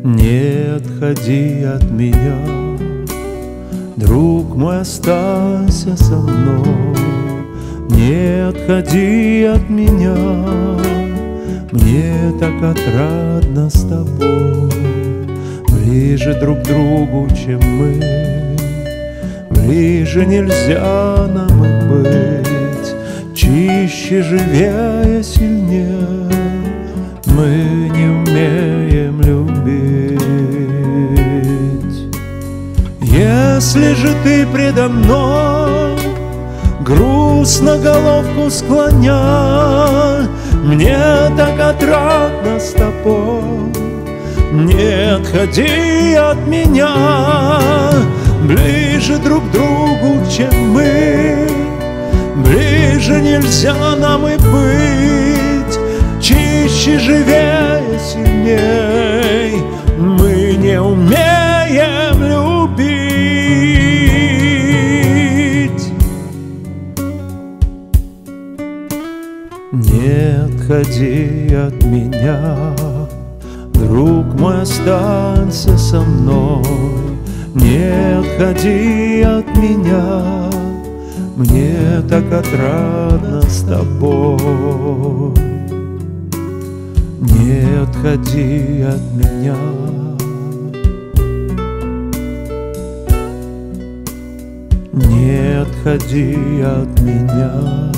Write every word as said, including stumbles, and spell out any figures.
Не отходи от меня, друг мой, останься со мной. Не отходи от меня, мне так отрадно с тобой. Ближе друг к другу, чем мы, ближе нельзя нам и быть. Чище, живее, сильнее мы не умеем любить. Если же ты предо мной, грустно головку склоня, мне так отрадно с тобой. Не отходи от меня, ближе друг к другу, чем мы, ближе нельзя нам и быть. Чище, живее, сильней мы не умеем любить. Не отходи от меня, друг мой, останься со мной. Не отходи от меня, мне так отрадно с тобой. Не отходи от меня. Не отходи от меня.